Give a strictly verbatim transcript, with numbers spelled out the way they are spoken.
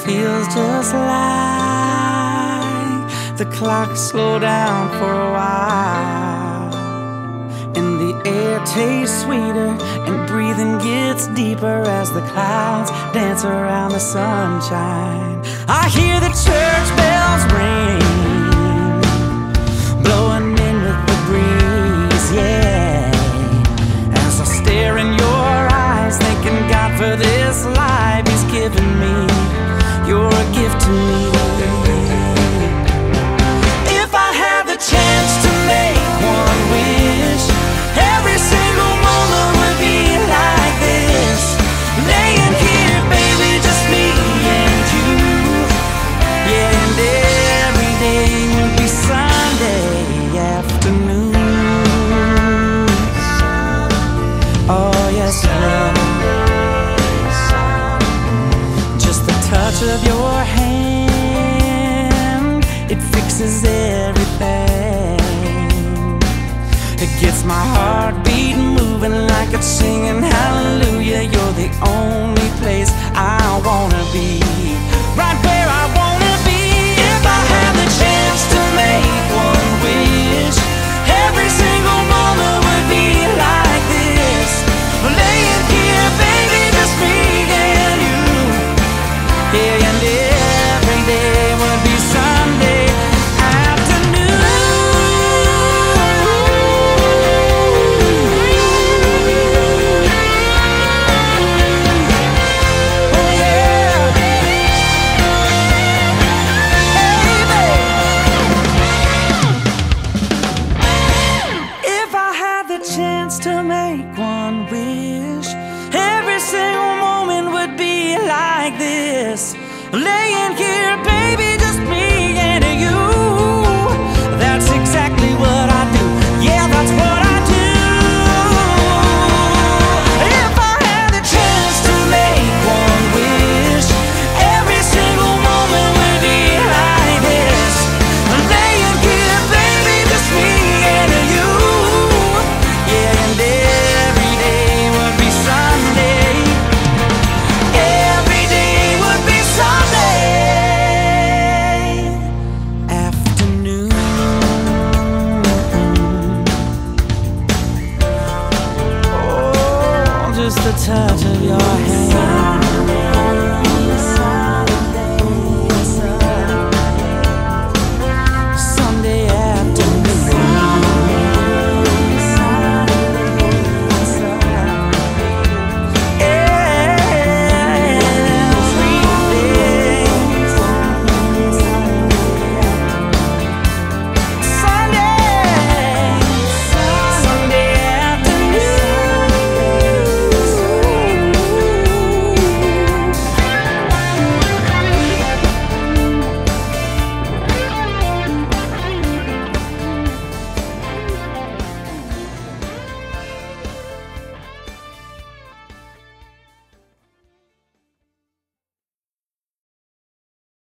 feels just like the clock slowed down for a while, and the air tastes sweeter and breathing gets deeper as the clouds dance around the sunshine. I hear the church bells ring, blowing in with the breeze, yeah, as I stare in your eyes, thanking God for this life He's given me. You're a gift to me. If I had the chance to make one wish, every single moment would be like this. Laying here, baby, just me and you. Yeah, and every day would be Sunday afternoon. Oh, yes, love. Touch of your hand, it fixes everything. It gets my heartbeat moving like it's singing hallelujah. You're the only place I wanna be, right where I wanna be. If I had the chance to make one wish, every single moment would be like this. Laying here, baby, just me and you. Yeah, and every day would be Sunday afternoon. Oh yeah, baby. If I had the chance to make one wish, every single moment would be like this. Laying here, baby, just me and you. That's exactly what I do. Yeah, that's what I do. If I had the chance to make one wish, every single moment would be like this. Laying here, baby, just me and you. Yeah, and every day would be Sunday. Every day would be Sunday afternoon. Oh, just the touch of your hand.